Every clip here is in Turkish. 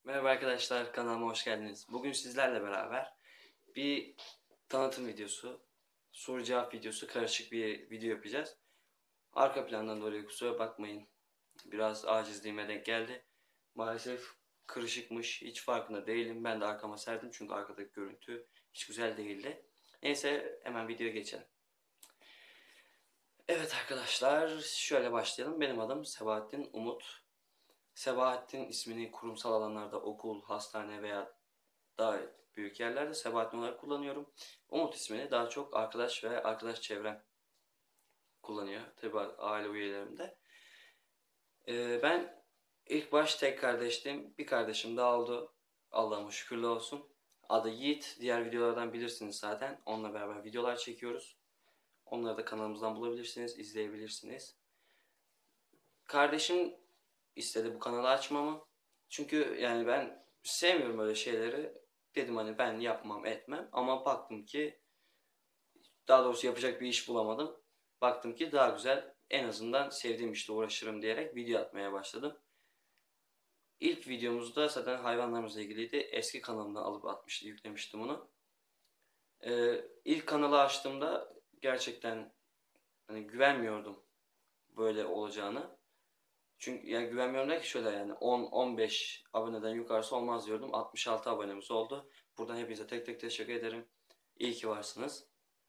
Merhaba arkadaşlar, kanalıma hoş geldiniz. Bugün sizlerle beraber bir tanıtım videosu, soru cevap videosu, karışık bir video yapacağız. Arka plandan dolayı kusura bakmayın. Biraz acizliğime denk geldi. Maalesef kırışıkmış, hiç farkında değilim. Ben de arkama serdim çünkü arkadaki görüntü hiç güzel değildi. Neyse hemen videoya geçelim. Evet arkadaşlar, şöyle başlayalım. Benim adım Sebahattin Umut. Sebahattin ismini kurumsal alanlarda okul, hastane veya daha büyük yerlerde Sebahattin olarak kullanıyorum. Umut ismini daha çok arkadaş ve arkadaş çevrem kullanıyor. Tabi aile üyelerim de. Ben ilk baş tek kardeştim. Bir kardeşim daha oldu. Allah'ıma şükürler olsun. Adı Yiğit. Diğer videolardan bilirsiniz zaten. Onunla beraber videolar çekiyoruz. Onları da kanalımızdan bulabilirsiniz, izleyebilirsiniz. Kardeşim istedi bu kanalı açmamı. Çünkü yani ben sevmiyorum öyle şeyleri. Dedim hani ben yapmam etmem ama baktım ki daha doğrusu yapacak bir iş bulamadım. Baktım ki daha güzel, en azından sevdiğim işte uğraşırım diyerek video atmaya başladım. İlk videomuzda zaten hayvanlarımızla ilgiliydi. Eski kanalımdan alıp atmıştı, yüklemiştim onu. İlk kanalı açtığımda gerçekten hani güvenmiyordum böyle olacağını. Çünkü yani güvenmiyorum da ki şöyle yani 10-15 aboneden yukarısı olmaz diyordum. 66 abonemiz oldu. Buradan hepinize tek tek teşekkür ederim. İyi ki varsınız.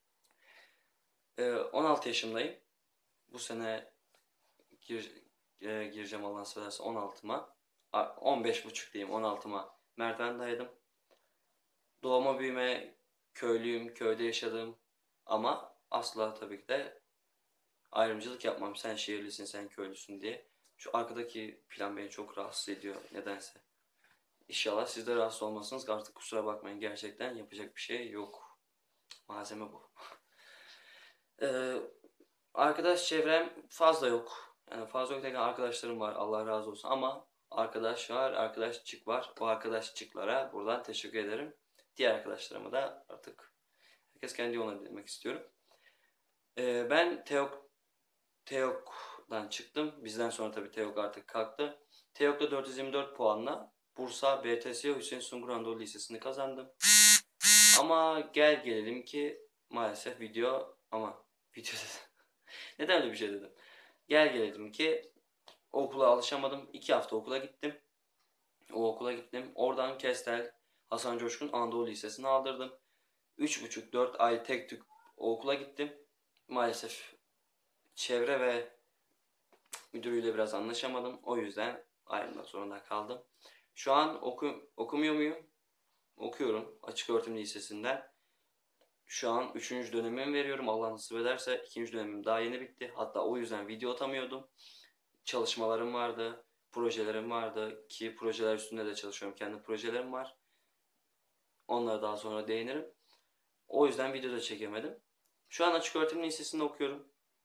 16 yaşındayım. Bu sene gir, gireceğim Allah nasip ederse 16'ma. 15,5 diyeyim 16'ma merdiven dayadım. Doğma büyüme köylüyüm, köyde yaşadım. Ama asla tabii ki de ayrımcılık yapmam. Sen şehirlisin, sen köylüsün diye. Şu arkadaki plan beni çok rahatsız ediyor nedense. İnşallah siz de rahatsız olmasınız. Artık kusura bakmayın, gerçekten yapacak bir şey yok. Malzeme bu. Ee, Arkadaş çevrem fazla yok. Yani fazla yok derken arkadaşlarım var, Allah razı olsun, ama arkadaş var, arkadaşçık var. O arkadaşçıklara buradan teşekkür ederim. Diğer arkadaşlarıma da artık herkes kendi yoluna demek istiyorum. Ben TEOK'dan çıktım. Bizden sonra tabii TEOK artık kalktı. TEOK'ta 424 puanla Bursa BTS Hüseyin Sungur Anadolu Lisesi'ni kazandım. Ama gel gelelim ki maalesef video neden öyle bir şey dedim? Gel gelelim ki okula alışamadım. 2 hafta okula gittim. O okula gittim. Oradan Kestel Hasan Coşkun Anadolu Lisesi'ni aldırdım. 3,5-4 ay tek tük o okula gittim. Maalesef çevre ve müdürüyle biraz anlaşamadım. O yüzden ayrılmak zorunda kaldım. Şu an okumuyor muyum? Okuyorum. Açık Öğretim Lisesi'nden. Şu an 3. dönemimi veriyorum. Allah nasip ederse 2. dönemim daha yeni bitti. Hatta o yüzden video atamıyordum. Çalışmalarım vardı, projelerim vardı ki projeler üstünde de çalışıyorum. Kendi projelerim var. Onlara daha sonra değinirim. O yüzden video da çekemedim. Şu an Açık Öğretim Lisesi'nde okuyorum.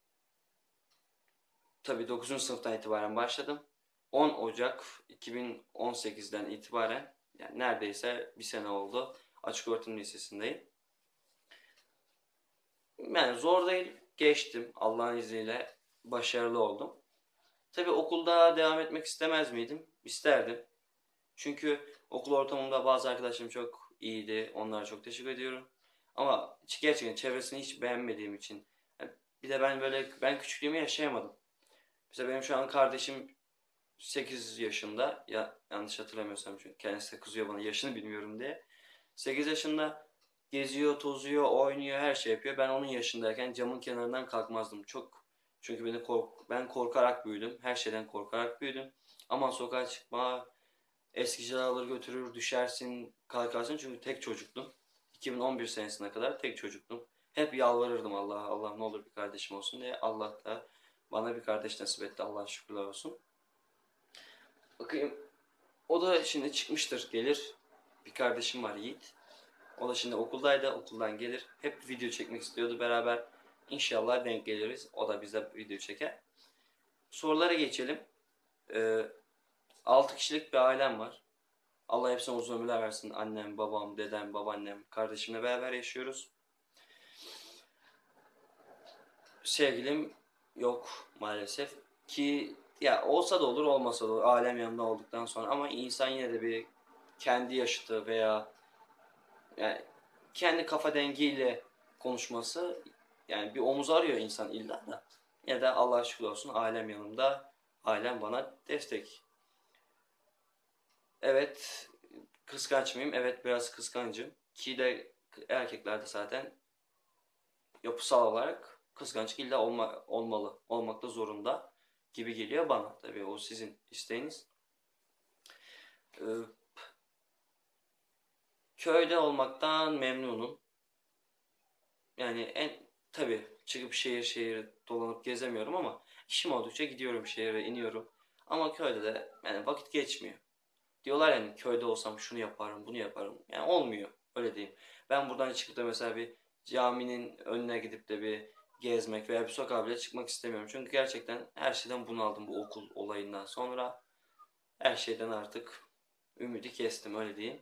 Tabii 9. sınıftan itibaren başladım. 10 Ocak 2018'den itibaren yani neredeyse bir sene oldu. Açık Öğretim Lisesi'ndeyim. Yani zor değil. Geçtim. Allah'ın izniyle başarılı oldum. Tabii okulda devam etmek istemez miydim? İsterdim. Çünkü okul ortamımda bazı arkadaşlarım çok iyiydi. Onlara çok teşekkür ediyorum. Ama gerçekten çevresini hiç beğenmediğim için. Yani bir de ben küçüklüğümü yaşayamadım. Mesela benim şu an kardeşim 8 yaşında. Ya yanlış hatırlamıyorsam, çünkü kendisi de kızıyor bana yaşını bilmiyorum diye. 8 yaşında geziyor, tozuyor, oynuyor, her şey yapıyor. Ben onun yaşındayken camın kenarından kalkmazdım. Çünkü ben korkarak büyüdüm. Her şeyden korkarak büyüdüm. Aman sokağa çıkma, eskici alır götürür, düşersin, kalkarsın. Çünkü tek çocuktum. 2011 senesine kadar tek çocuktum. Hep yalvarırdım Allah'a, Allah ne olur bir kardeşim olsun diye. Allah da bana bir kardeş nasip etti. Allah'a şükürler olsun. Bakayım, o da şimdi çıkmıştır, gelir. Bir kardeşim var, Yiğit. O da şimdi okuldaydı, okuldan gelir. Hep video çekmek istiyordu beraber. İnşallah denk geliriz. O da bize video çeker. Sorulara geçelim. Ee, 6 kişilik bir ailem var. Allah hepsine uzun ömürler versin. Annem, babam, dedem, babaannem, kardeşimle beraber yaşıyoruz. Sevgilim yok maalesef. Ki ya olsa da olur, olmasa da olur. Alem yanında olduktan sonra, ama insan yine de bir kendi yaşıtı veya yani kendi kafa dengiyle konuşması, yani bir omuz arıyor insan illa da. Ya da Allah'a şükür olsun ailem yanımda, ailem bana destek. Evet, kıskanç mıyım? Evet, biraz kıskancım. Ki de erkeklerde zaten yapısal olarak kıskançlık illa olmalı, olmakta zorunda gibi geliyor bana. Tabii o sizin isteğiniz. Ee, Köyde olmaktan memnunum. Yani tabii çıkıp şehir şehir dolanıp gezemiyorum ama işim oldukça gidiyorum şehire, iniyorum. Ama köyde de yani vakit geçmiyor. Diyorlar yani köyde olsam şunu yaparım, bunu yaparım. Yani olmuyor. Öyle diyeyim. Ben buradan çıkıp da mesela bir caminin önüne gidip de bir gezmek veya bir sokağa bile çıkmak istemiyorum. Çünkü gerçekten her şeyden bunaldım bu okul olayından sonra. Her şeyden artık ümidi kestim, öyle diyeyim.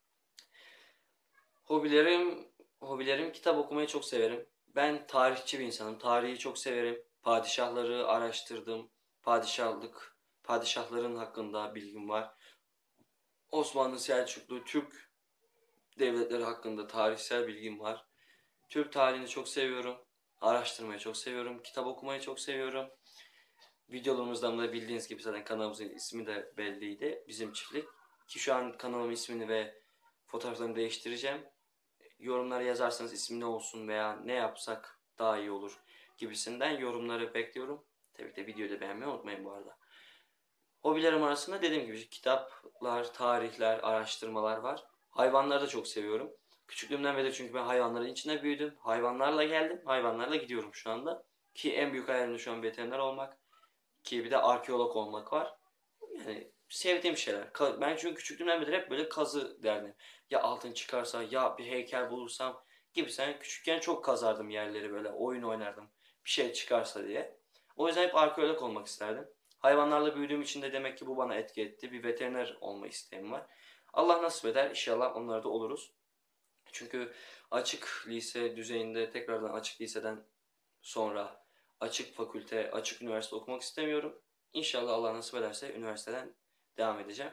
Hobilerim, hobilerim kitap okumayı çok severim. Ben tarihçi bir insanım. Tarihi çok severim. Padişahları araştırdım. Padişahların hakkında bilgim var. Osmanlı, Selçuklu, Türk devletleri hakkında tarihsel bilgim var. Türk tarihini çok seviyorum. Araştırmayı çok seviyorum. Kitap okumayı çok seviyorum. Videolarımızdan da bildiğiniz gibi zaten kanalımızın ismi de belliydi. Bizim çiftlik. Ki şu an kanalımın ismini ve fotoğraflarını değiştireceğim. Yorumlara yazarsanız ismi ne olsun veya ne yapsak daha iyi olur gibisinden yorumları bekliyorum. Tabii ki de videoyu da beğenmeyi unutmayın bu arada. Hobilerim arasında dediğim gibi kitaplar, tarihler, araştırmalar var. Hayvanları da çok seviyorum. Küçüklüğümden beri çünkü ben hayvanların içinde büyüdüm. Hayvanlarla geldim, hayvanlarla gidiyorum şu anda. Ki en büyük hayalim de şu an veteriner olmak. Ki bir de arkeolog olmak var. Yani sevdiğim şeyler. Ben çünkü küçüklüğümden beri hep böyle kazı derdim. Ya altın çıkarsa, ya bir heykel bulursam gibi. Sen küçükken çok kazardım yerleri, böyle oyun oynardım. Bir şey çıkarsa diye. O yüzden hep arkeolog olmak isterdim. Hayvanlarla büyüdüğüm için de demek ki bu bana etki etti. Bir veteriner olma isteğim var. Allah nasip eder, inşallah onları da oluruz. Çünkü açık lise düzeyinde tekrardan açık liseden sonra açık fakülte, açık üniversite okumak istemiyorum. İnşallah Allah nasip ederse üniversiteden devam edeceğim.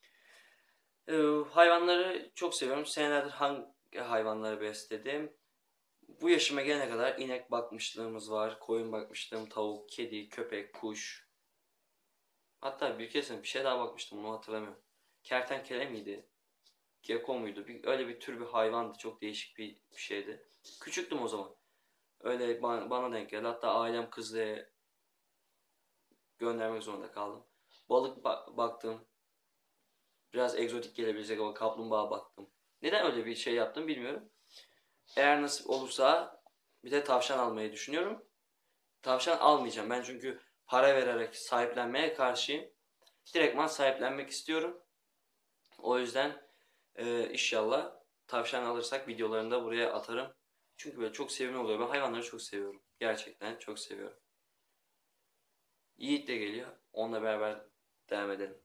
Hayvanları çok seviyorum. Senelerdir hangi hayvanları besledim? Bu yaşıma gelene kadar inek bakmışlığımız var. Koyun bakmışlığım, tavuk, kedi, köpek, kuş. Hatta bir keresinde bir şey daha bakmıştım, onu hatırlamıyorum. Kertenkele miydi? Gecko muydu? Öyle bir tür bir hayvandı. Çok değişik bir şeydi. Küçüktüm o zaman. Öyle bana denk geldi. Hatta ailem kızdı, göndermek zorunda kaldım. Balık baktım. Biraz egzotik gelebilecek ama kaplumbağa baktım. Neden öyle bir şey yaptım bilmiyorum. Eğer nasip olursa bir de tavşan almayı düşünüyorum. Tavşan almayacağım. Ben çünkü para vererek sahiplenmeye karşıyım. Direktman sahiplenmek istiyorum. O yüzden inşallah tavşan alırsak videolarını da buraya atarım. Çünkü böyle çok sevimli oluyor. Ben hayvanları çok seviyorum. Gerçekten çok seviyorum. Yiğit de geliyor. Onunla beraber devam edelim.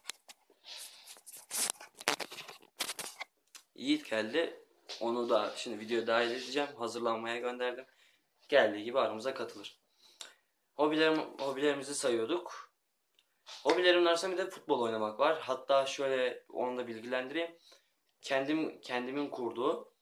Yiğit geldi. Onu da şimdi videoya dahil edeceğim. Hazırlanmaya gönderdim. Geldiği gibi aramıza katılır. Hobilerimizi sayıyorduk. Hobilerimin arasında bir de futbol oynamak var. Hatta şöyle onu da bilgilendireyim. Kendimin kurduğu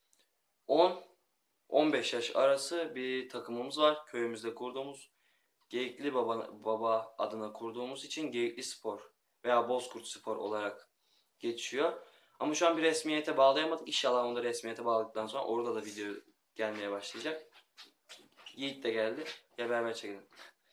10-15 yaş arası bir takımımız var. Köyümüzde kurduğumuz. Geyikli Baba adına kurduğumuz için Geyikli Spor veya Bozkurt Spor olarak geçiyor. Ama şu an bir resmiyete bağlayamadık. İnşallah onu da resmiyete bağladıktan sonra orada da video gelmeye başlayacak. Yiğit de geldi. Gel beraber çekelim.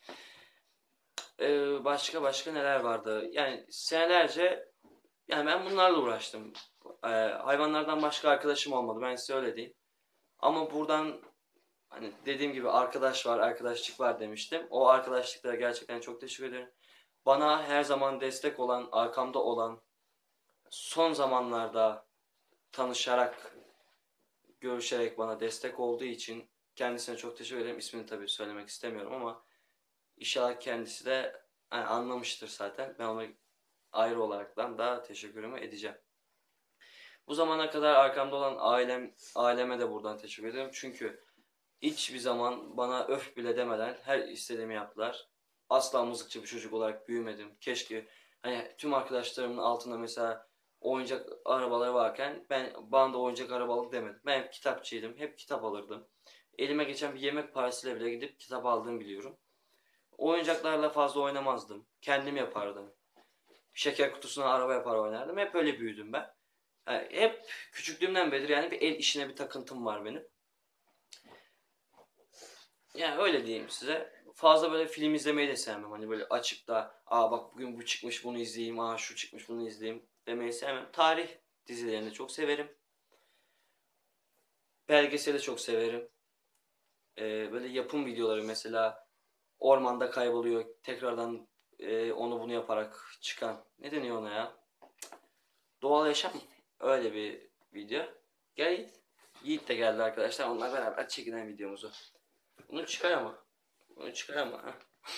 Başka neler vardı? Yani senelerce yani ben bunlarla uğraştım. Hayvanlardan başka arkadaşım olmadı. Ben size öyle diyeyim. Ama buradan hani dediğim gibi arkadaş var, arkadaşlık var demiştim. O arkadaşlıklara gerçekten çok teşekkür ederim. Bana her zaman destek olan, arkamda olan, son zamanlarda tanışarak, görüşerek bana destek olduğu için kendisine çok teşekkür ederim. İsmini tabii söylemek istemiyorum ama inşallah kendisi de yani anlamıştır zaten. Ben ona ayrı olaraktan da teşekkürümü edeceğim. Bu zamana kadar arkamda olan aileme de buradan teşekkür ediyorum. Çünkü hiçbir zaman bana öf bile demeden her istediğimi yaptılar. Asla mızıkçı bir çocuk olarak büyümedim. Keşke hani tüm arkadaşlarımın altında mesela oyuncak arabaları varken bana da oyuncak arabalık demedim. Ben hep kitapçıydım. Hep kitap alırdım. Elime geçen bir yemek parasıyla bile gidip kitap aldığımı biliyorum. Oyuncaklarla fazla oynamazdım. Kendim yapardım. Şeker kutusuna araba yapar oynardım. Hep öyle büyüdüm ben. Yani hep küçüklüğümden beridir yani bir el işine bir takıntım var benim. Yani öyle diyeyim size. Fazla böyle film izlemeyi de sevmem. Hani böyle açıp da bak bugün bu çıkmış bunu izleyeyim, şu çıkmış bunu izleyeyim demeyi sevmem. Tarih dizilerini çok severim. Belgeseli çok severim. Böyle yapım videoları mesela ormanda kayboluyor. Tekrardan onu bunu yaparak çıkan. Ne deniyor ona ya? Doğal yaşam mı? Öyle bir video. Gel Yiğit. Yiğit de geldi arkadaşlar. Onunla beraber çekilen videomuzu. Bunu çıkar ama. Bunu çıkar ama.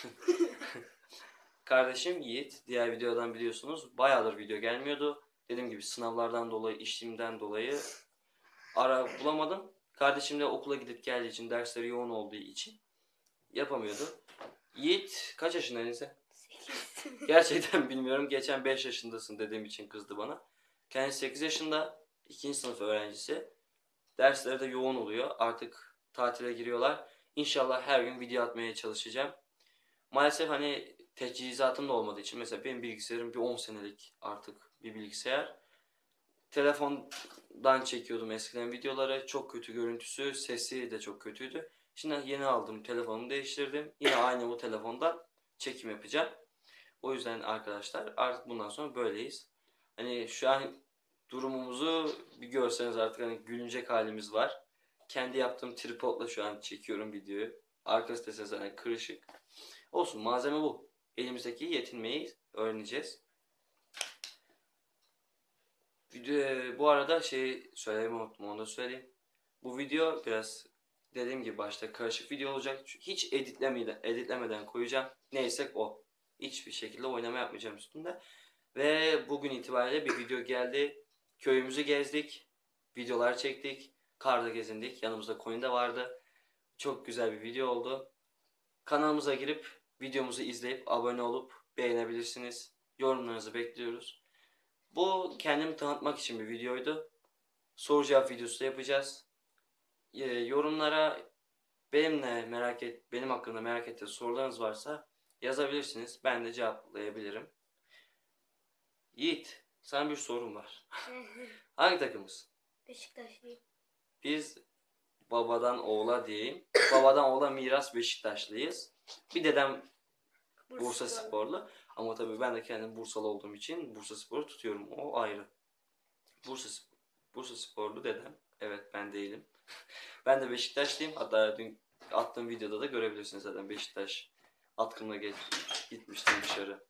Kardeşim Yiğit. Diğer videodan biliyorsunuz. Bayağıdır video gelmiyordu. Dediğim gibi sınavlardan dolayı, işimden dolayı ara bulamadım. Kardeşim de okula gidip geldiği için, dersleri yoğun olduğu için yapamıyordu. Yiğit kaç yaşındaydın sen? 8. Gerçekten bilmiyorum. Geçen 5 yaşındasın dediğim için kızdı bana. Kendisi 8 yaşında. 2. sınıf öğrencisi. Dersleri de yoğun oluyor. Artık tatile giriyorlar. İnşallah her gün video atmaya çalışacağım. Maalesef hani teçhizatım da olmadığı için mesela benim bilgisayarım bir 10 senelik artık bir bilgisayar. Telefondan çekiyordum eskiden videoları. Çok kötü görüntüsü, sesi de çok kötüydü. Şimdi yeni aldım, telefonumu değiştirdim. Yine aynı bu telefondan çekim yapacağım. O yüzden arkadaşlar artık bundan sonra böyleyiz. Hani şu an durumumuzu bir görseniz artık hani gülünecek halimiz var. Kendi yaptığım tripodla şu an çekiyorum videoyu. Arkası deseniz hani kırışık. Olsun malzeme bu. Elimizdeki yetinmeyi öğreneceğiz. Bu arada şey söylemeyi unuttum onu da söyleyeyim. Bu video biraz dediğim gibi başta karışık video olacak. Hiç editlemeden koyacağım. Neysek o. Hiçbir şekilde oynama yapmayacağım üstünde. Ve bugün itibariyle bir video geldi. Köyümüzü gezdik. Videolar çektik. Karda gezindik. Yanımızda koyun da vardı. Çok güzel bir video oldu. Kanalımıza girip videomuzu izleyip abone olup beğenebilirsiniz. Yorumlarınızı bekliyoruz. Bu kendimi tanıtmak için bir videoydu. Soru cevap videosu da yapacağız. Yorumlara benim hakkında merak ettiğiniz sorularınız varsa yazabilirsiniz. Ben de cevaplayabilirim. Yiğit, sana bir sorum var. Hangi takımız? Beşiktaşlıyım. Biz babadan oğula diyeyim. Babadan oğula miras Beşiktaşlıyız. Bir dedem Bursa sporlu. Ama tabii ben de kendim Bursalı olduğum için Bursa Spor'u tutuyorum. O ayrı. Bursa, Bursa sporlu dedem. Evet ben değilim. Ben de Beşiktaşlıyım. Hatta dün attığım videoda da görebilirsiniz zaten Beşiktaş atkımla gitmiştim dışarı.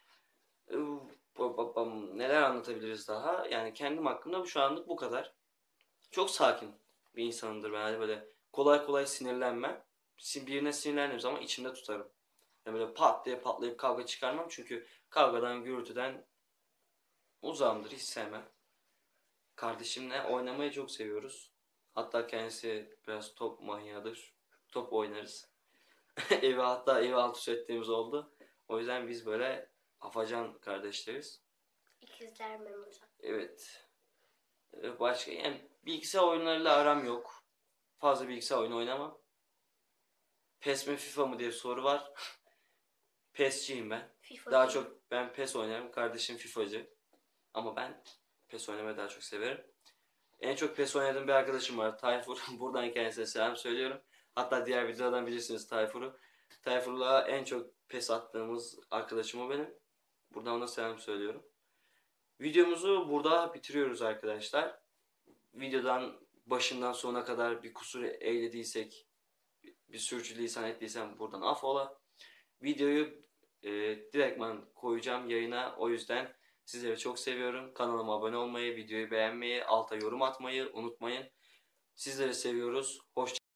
Neler anlatabiliriz daha? Yani kendim hakkında şu anlık bu kadar. Çok sakin bir insanımdır ben. Hani böyle kolay kolay sinirlenmem. Birine sinirlendiğim zaman içimde tutarım. Yani böyle pat diye patlayıp kavga çıkarmam. Çünkü kavgadan, gürültüden uzağımdır. Hiç sevmem. Kardeşimle oynamayı çok seviyoruz. Hatta kendisi biraz top manyağıdır. Top oynarız. Evi alt üst ettiğimiz oldu. O yüzden biz böyle afacan kardeşleriz. İkizler Memoza. Evet. Başka yani bilgisayar oyunlarıyla aram yok. Fazla bilgisayar oyunu oynamam. PES mi FIFA mı diye soru var. PES'ciyim ben. FIFA Daha gibi. çok ben PES oynarım. Kardeşim FIFA'cı. Ama ben PES oynamayı daha çok severim. En çok PES oynadığım bir arkadaşım var. Tayfur. Buradan kendisine selam söylüyorum. Hatta diğer videodan bilirsiniz Tayfur'u. Tayfur'la en çok PES attığımız arkadaşım o benim. Buradan ona selam söylüyorum. Videomuzu burada bitiriyoruz arkadaşlar. Videodan başından sonuna kadar bir kusur eylediysek, bir sürçülisan ettiysem buradan affola. Videoyu direktman koyacağım yayına. O yüzden sizleri çok seviyorum. Kanalıma abone olmayı, videoyu beğenmeyi, alta yorum atmayı unutmayın. Sizleri seviyoruz. Hoşça